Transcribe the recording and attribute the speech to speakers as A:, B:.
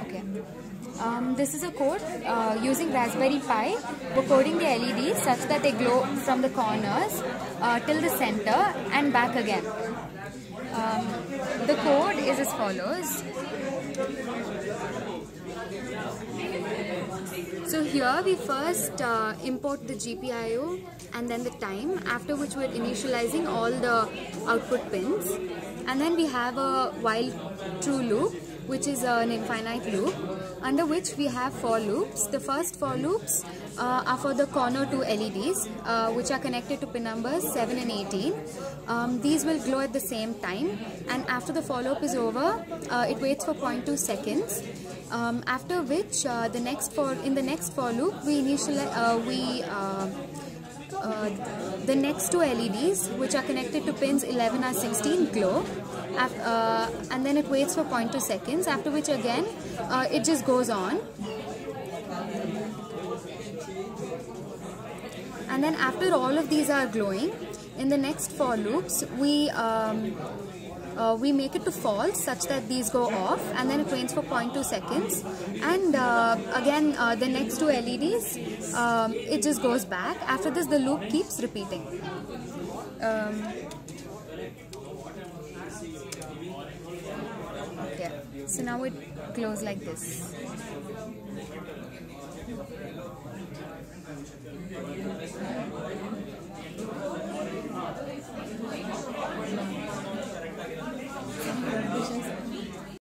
A: Okay. This is a code using Raspberry Pi. We're coding the LEDs such that they glow from the corners till the center and back again. The code is as follows. So here we first import the GPIO and then the time, after which we're initializing all the output pins, and then we have a while true loop, which is an infinite loop, under which we have 4 loops. The first 4 loops are for the corner 2 LEDs, which are connected to pin numbers 7 and 18. These will glow at the same time, and after the for loop is over, it waits for 0.2 seconds. After which, in the next for loop, we the next 2 LEDs, which are connected to pins 11 or 16, glow, and then it waits for 0.2 seconds. After which again, it just goes on. And then after all of these are glowing, in the next 4 loops, we make it to false such that these go off, and then it waits for 0.2 seconds, and again the next 2 LEDs, it just goes back. After this, the loop keeps repeating. Okay, so now it glows like this.